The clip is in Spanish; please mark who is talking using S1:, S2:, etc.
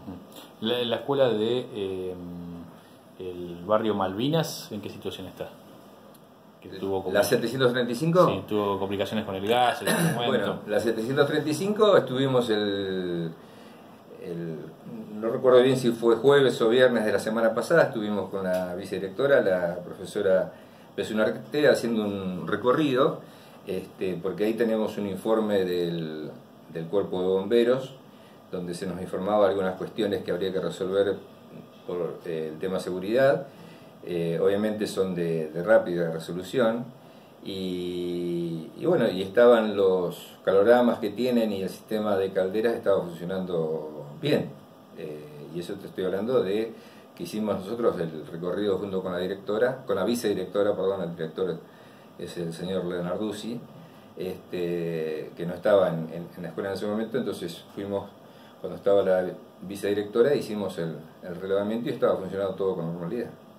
S1: La escuela de el barrio Malvinas, ¿en qué situación está? Que
S2: ¿La 735?
S1: Sí, tuvo complicaciones con el gas, el
S2: Bueno, la 735 estuvimos no recuerdo bien si fue jueves o viernes de la semana pasada, estuvimos con la vicedirectora, la profesora Pesunarte, haciendo un recorrido, porque ahí tenemos un informe del Cuerpo de Bomberos, donde se nos informaba algunas cuestiones que habría que resolver por el tema seguridad. Obviamente son de rápida resolución, y bueno, y estaban los caloramas que tienen y el sistema de calderas estaba funcionando bien. Y eso te estoy hablando de que hicimos nosotros el recorrido junto con la directora, con la vicedirectora, perdón, el director es el señor Leonarduzzi, que no estaba en la escuela en ese momento. Entonces fuimos, cuando estaba la vicedirectora, hicimos el relevamiento y estaba funcionando todo con normalidad.